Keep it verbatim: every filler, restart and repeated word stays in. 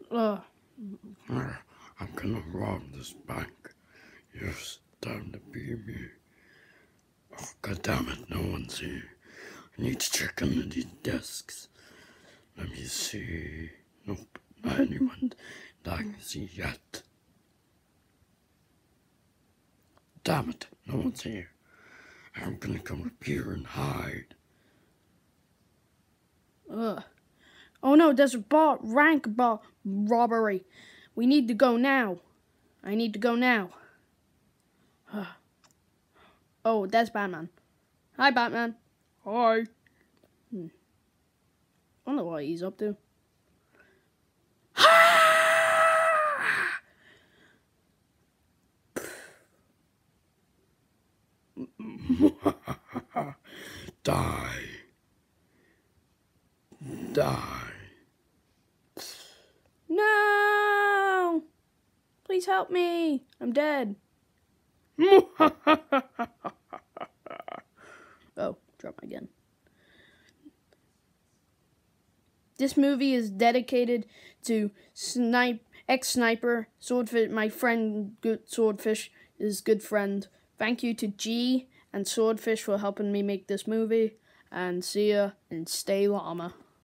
Ugh. I'm gonna rob this bank. You're starting to be me. Oh, God damn it, no one's here. I need to check under these desks. Let me see. Nope, not anyone that I can see yet. Damn it, no one's here. I'm gonna come up here and hide. Ugh. Oh no, there's a bar, rank bar robbery. We need to go now. I need to go now. Oh, that's Batman. Hi, Batman. Hi. Hmm. I don't know what he's up to. Die. Die. No! Please help me. I'm dead. Oh, drop my gun. This movie is dedicated to snipe ex-sniper Swordfish, my friend good Swordfish, is good friend. Thank you to G and Swordfish for helping me make this movie. And see ya and stay llama.